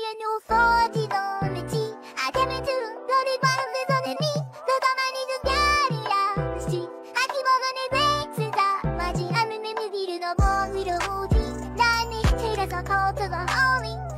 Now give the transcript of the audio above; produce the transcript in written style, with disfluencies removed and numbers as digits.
내 없어지던 빛이 I came into 너를 바라보던 내 미 너가 많이 준비하리라 The street 아끼먹은 내 백스다 마지 않는 내 미비를 넘어 위로 오지 난 네 곁이라서 call to the homie